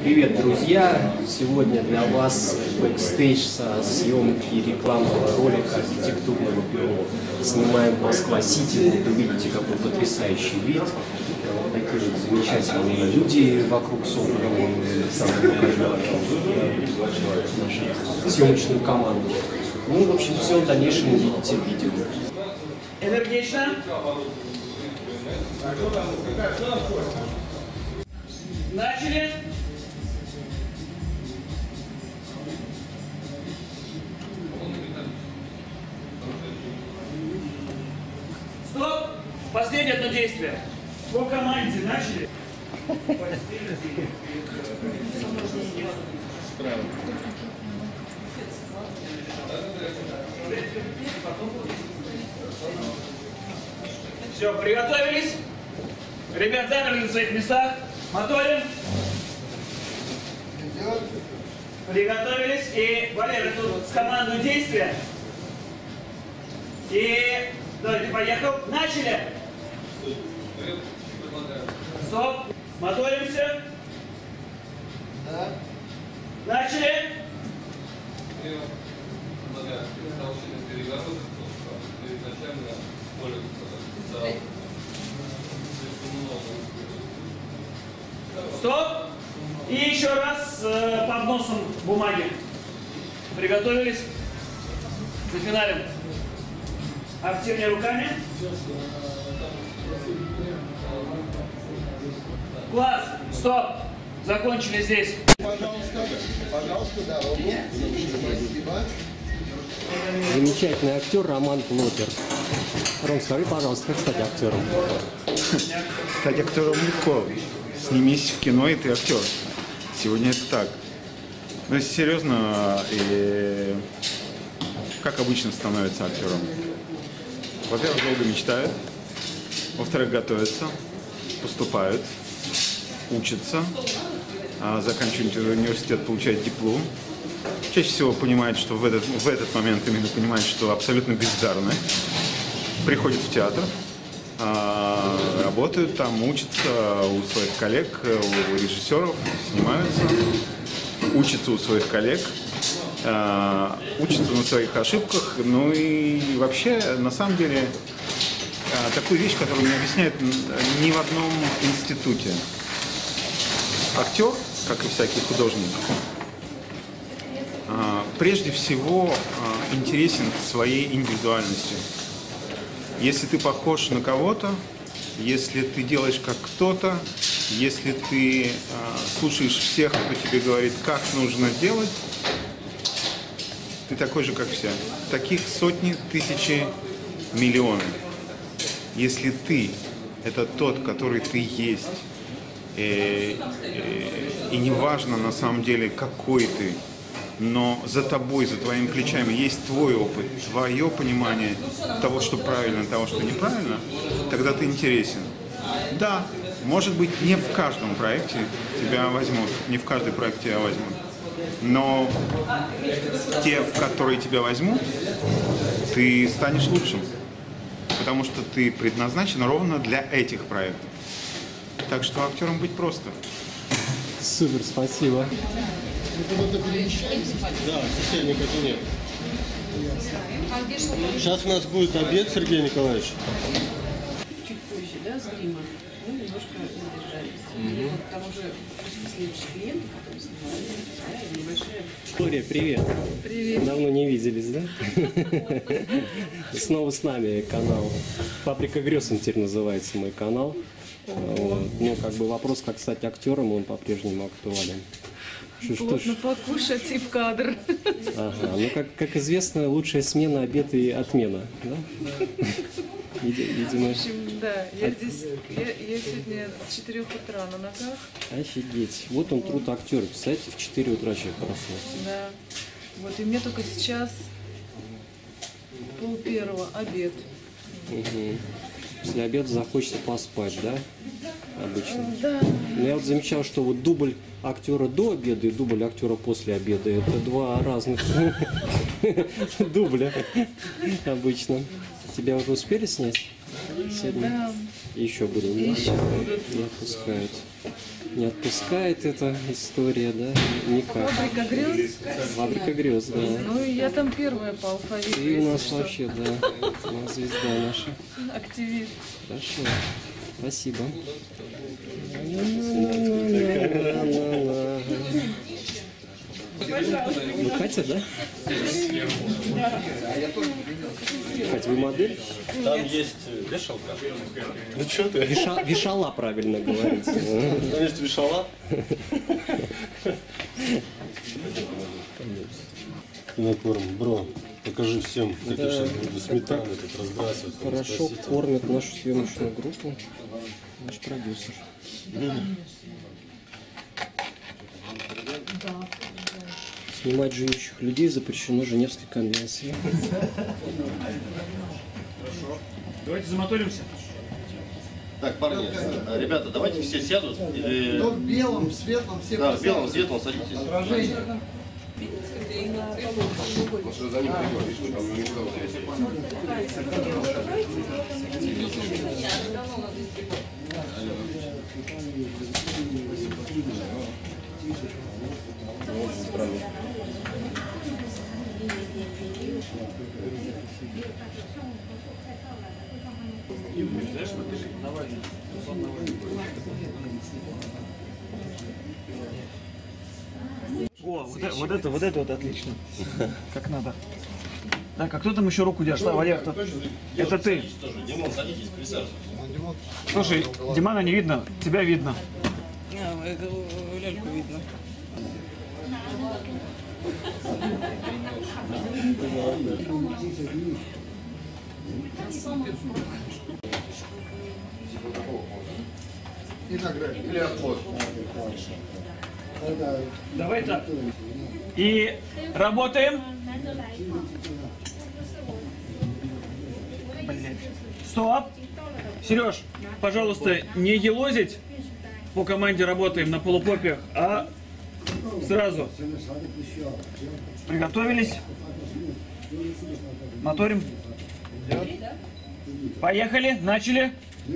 Привет, друзья! Сегодня для вас бэкстейдж со съемки рекламного ролика архитектурного бюро. Снимаем Москва-Сити. Вы видите, какой потрясающий вид. Такие замечательные люди вокруг собраны. Сам покажу нашу съемочную команду. Ну, в общем, все в дальнейшем увидите в видео. Энергично. Начали. Стоп. Последнее одно действие. По команде начали. Все, приготовились. Ребят, замерли на своих местах. Моторим. Приготовились. И, Валера, тут с командой действия. И, давайте, поехал. Начали. Стоп. Моторимся. Начали. Стоп. И еще раз с подносом бумаги. Приготовились. Зафиналим. Активнее руками. Класс. Стоп. Закончили здесь. Пожалуйста, дорогу. Спасибо. Замечательный актер Роман Плотер. Ром, скажи, пожалуйста, как стать актером? Стать актером легко. Снимись в кино, и ты актер. Сегодня это так. Но если серьезно, как обычно становится актером? Во-первых, долго мечтают. Во-вторых, готовятся, поступают, учатся, заканчивают университет, получают диплом. Чаще всего понимают, что в этот момент именно понимают, что абсолютно бездарны. Приходят в театр, работают там, учатся у своих коллег, у режиссеров, снимаются, учатся у своих коллег, учатся на своих ошибках. Ну и вообще, на самом деле, такую вещь, которую не объясняют ни в одном институте. Актер, как и всякий художник, прежде всего интересен своей индивидуальностью. Если ты похож на кого-то, если ты делаешь как кто-то, если ты слушаешь всех, кто тебе говорит, как нужно делать, ты такой же, как все. Таких сотни, тысячи, миллионы. Если ты – это тот, который ты есть, и неважно на самом деле, какой ты, но за тобой, за твоими плечами есть твой опыт, твое понимание того, что правильно, того, что неправильно, тогда ты интересен. Да, может быть, не в каждом проекте тебя возьмут, не в каждый проект тебя возьмут, но те, в которые тебя возьмут, ты станешь лучшим, потому что ты предназначен ровно для этих проектов. Так что актером быть просто. Супер, спасибо. Да, соседний кабинет. Сейчас у нас будет обед, Сергей Николаевич. Чуть позже, да, с грима, мы немножко задержались. И вот там уже пришли следующие клиенты, которые снимали, да, и небольшая... Виктория, привет. Привет. Давно не виделись, да? Снова с нами канал «Фабрика грез» теперь называется мой канал. Вот. Ну, как бы вопрос, как стать актером, он по-прежнему актуален. Плотно покушать и в кадр. Ага, ну как известно, лучшая смена, обед и отмена, да? Видимо. В общем, да, я сегодня с 4 утра на ногах. Офигеть. Вот он труд актера. Представляете, в 4 утра человек проснулся. Да. Вот, и мне только сейчас 12:30 обед. Угу. После обеда захочется поспать, да? Обычно. Да. Но я вот замечал, что вот дубль актера до обеда и дубль актера после обеда — это два разных дубля обычно. Тебя уже успели снять сегодня? Да. Еще будут, да? Еще будут. Не отпускают. Не отпускает эта история, да? Никак. Фабрика грез. Фабрика грез, да. Ну, я там первая по алфавиту. И у если нас что. вообще, да, у нас звезда наша. Активист. Хорошо. Спасибо. Вы Катя, да? Катя, вы модель? Там есть вешалка. Ну что ты? Вешала, правильно говорить. Там есть вешала. Кинокорм, бро, покажи всем, как я сейчас буду сметану тут разбрасывать. там, Хорошо спросите. кормят нашу съемочную группу. Наш продюсер. Снимать живущих людей запрещено Женевской конвенцией. Давайте замоторимся. Так, парни, ребята, давайте все сядут. Или... Но в белом, в светлом все Да, в белом, светлом садитесь. О, вот это вот отлично. Как надо. Так, а кто там еще руку держит? А, Валер, это ты. Димон, садитесь, присаживайтесь. Слушай, Димана не видно, тебя видно. Ляльку видно. или отход. Давай так. И работаем. Блять. Стоп. Сереж, пожалуйста, не елозить. По команде работаем на полупопе, а сразу. Приготовились. Моторим. Поехали, начали.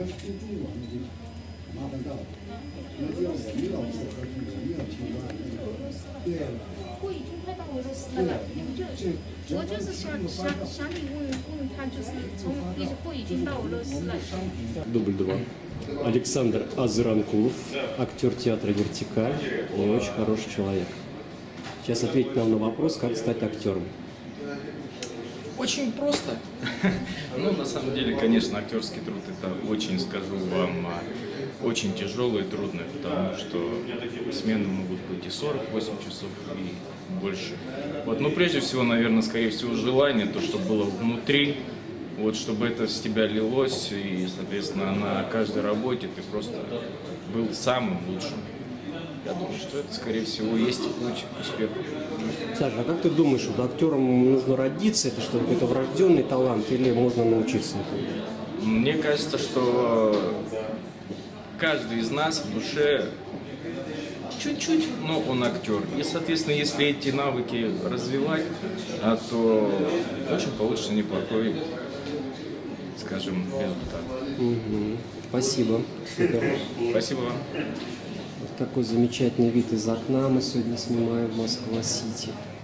货已经快到俄罗斯了，我就是想你问他，就是货已经到俄罗斯了。 Дубль 2. Александр Азыранкулов, актер театра «Вертикаль» и очень хороший человек. Сейчас ответить нам на вопрос, как стать актером. Очень просто. Ну, на самом деле, конечно, актерский труд это очень, скажу вам, очень тяжелый и трудный, потому что смены могут быть и 48 часов, и больше. Вот, но прежде всего, наверное, скорее всего, желание, то, что было внутри, вот, чтобы это с тебя лилось, и, соответственно, на каждой работе ты просто был самым лучшим. Я думаю, что это, скорее всего, есть путь к успеху. Саша, а как ты думаешь, вот актером нужно родиться, это что, какой-то врожденный талант или можно научиться этому? Мне кажется, что каждый из нас в душе чуть-чуть, но он актер. И, соответственно, если эти навыки развивать, то очень получится неплохой, скажем, результат. Угу. Спасибо. Супер. Спасибо вам. Вот такой замечательный вид из окна мы сегодня снимаем в Москва-Сити.